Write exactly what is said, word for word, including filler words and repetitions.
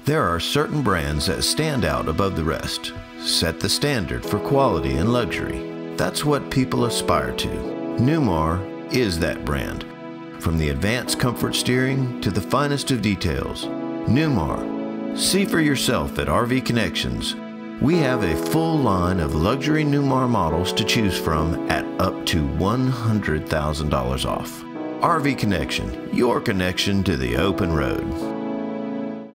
There are certain brands that stand out above the rest, set the standard for quality and luxury. That's what people aspire to. Newmar is that brand. From the advanced comfort steering to the finest of details. Newmar. See for yourself at R V Connections. We have a full line of luxury Newmar models to choose from at up to one hundred thousand dollars off. R V Connection, your connection to the open road.